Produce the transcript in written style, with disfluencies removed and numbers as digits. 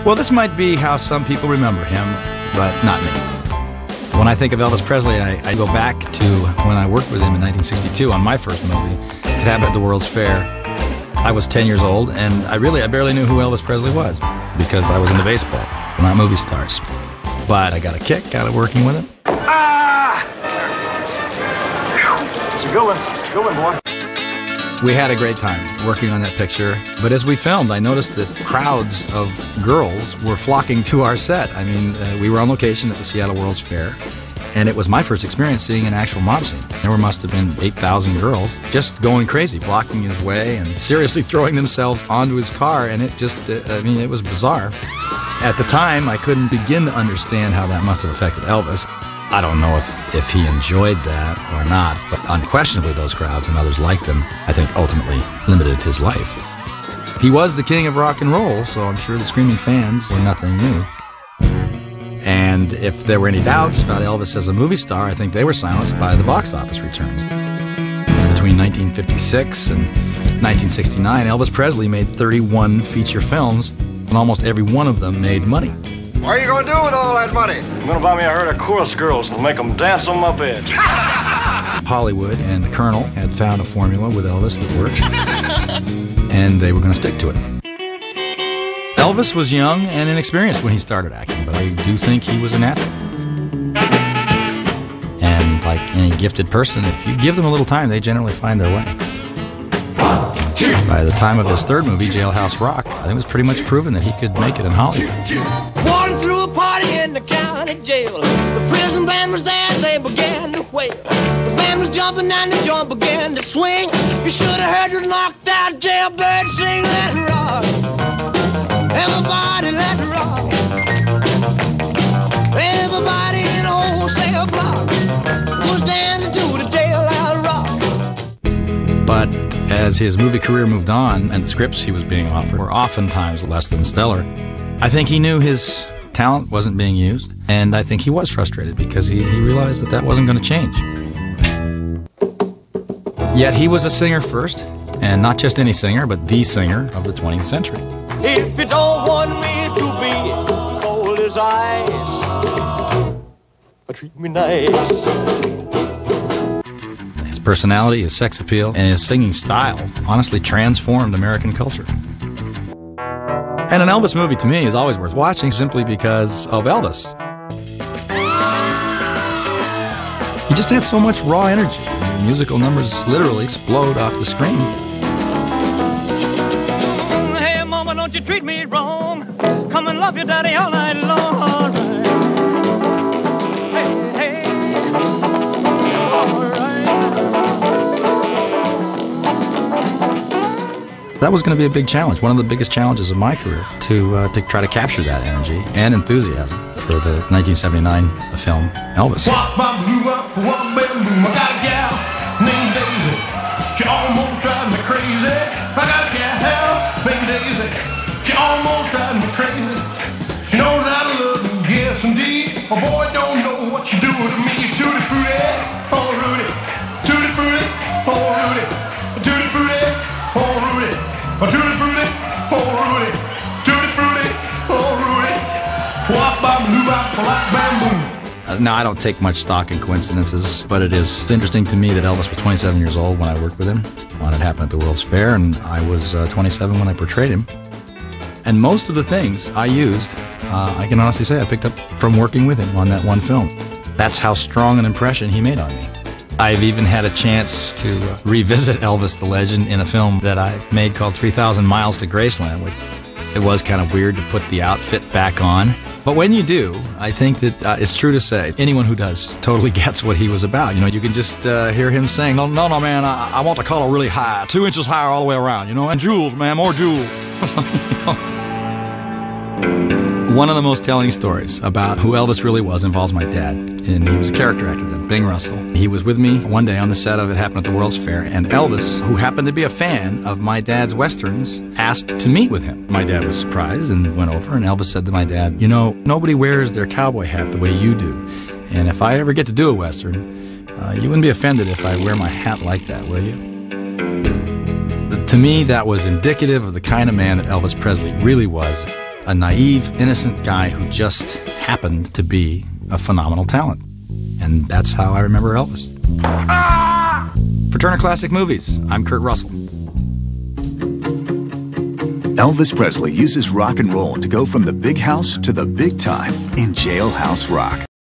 Well, this might be how some people remember him, but not me. When I think of Elvis Presley, I go back to when I worked with him in 1962 on my first movie. It happened at the World's Fair. I was 10 years old, and I barely knew who Elvis Presley was because I was into baseball, not movie stars. But I got a kick out of working with him. It's a good one. It's a good one, boy. We had a great time working on that picture, but as we filmed, I noticed that crowds of girls were flocking to our set. I mean, we were on location at the Seattle World's Fair, and it was my first experience seeing an actual mob scene. There must have been 8,000 girls just going crazy, blocking his way and seriously throwing themselves onto his car, and it just, it was bizarre. At the time, I couldn't begin to understand how that must have affected Elvis. I don't know if he enjoyed that or not, but unquestionably those crowds and others like them, I think ultimately limited his life. He was the king of rock and roll, so I'm sure the screaming fans were nothing new. And if there were any doubts about Elvis as a movie star, I think they were silenced by the box office returns. Between 1956 and 1969, Elvis Presley made 31 feature films, and almost every one of them made money. What are you going to do with all that money? I'm going to buy me a herd of chorus girls and make them dance on my bed. Hollywood and the Colonel had found a formula with Elvis that worked, and they were going to stick to it. Elvis was young and inexperienced when he started acting, but I do think he was an athlete. And like any gifted person, if you give them a little time, they generally find their way. By the time of his third movie, Jailhouse Rock, I think it was pretty much proven that he could make it in Hollywood. Walking through a party in the county jail. The prison band was there, they began to wail. The band was jumping and the joint began to swing. You should have heard the knocked out jailbird sing. Let it rock. Everybody let it rock. Everybody in a wholesale block was dancing to the jailhouse rock. But as his movie career moved on and the scripts he was being offered were oftentimes less than stellar, I think he knew his talent wasn't being used, and I think he was frustrated because he realized that wasn't going to change. Yet he was a singer first, and not just any singer, but the singer of the 20th century. If you don't want me to be cold as ice, treat me nice. His personality, his sex appeal, and his singing style honestly transformed American culture. And an Elvis movie, to me, is always worth watching simply because of Elvis. He just had so much raw energy. The musical numbers literally explode off the screen. Hey, mama, don't you treat me wrong. Come and love your daddy all night long. All right. Hey, all right. That was going to be a big challenge, one of the biggest challenges of my career, to try to capture that energy and enthusiasm for the 1979 film Elvis. I got a gal named Daisy. She almost drives me crazy. I got a gal named Daisy. She almost drives me crazy. She knows I love her, yes indeed. My boy don't know what you do to me. Tutti frutti, oh Rudy. Tutti frutti, oh Rudy. Tutti frutti, oh Rudy. Tutti frutti, oh Rudy. Tutti frutti, oh Rudy. Wop bop loo bop like bamboo. Now, I don't take much stock in coincidences, but it is interesting to me that Elvis was 27 years old when I worked with him, when it happened at the World's Fair, and I was 27 when I portrayed him. And most of the things I used, I can honestly say I picked up from working with him on that one film. That's how strong an impression he made on me. I've even had a chance to revisit Elvis the Legend in a film that I made called 3,000 Miles to Graceland, which it was kind of weird to put the outfit back on. But when you do, I think that it's true to say anyone who does totally gets what he was about. You know, you can just hear him saying, no, man, I want the collar really high, 2 inches higher all the way around, you know, and jewels, man, more jewels. One of the most telling stories about who Elvis really was involves my dad, and he was a character actor then, Bing Russell. He was with me one day on the set of It Happened at the World's Fair, and Elvis, who happened to be a fan of my dad's westerns, asked to meet with him. My dad was surprised and went over, and Elvis said to my dad, you know, nobody wears their cowboy hat the way you do, and if I ever get to do a western, you wouldn't be offended if I wear my hat like that, will you? To me, that was indicative of the kind of man that Elvis Presley really was. a naive, innocent guy who just happened to be a phenomenal talent. And that's how I remember Elvis. For Turner Classic Movies, I'm Kurt Russell. Elvis Presley uses rock and roll to go from the big house to the big time in Jailhouse Rock.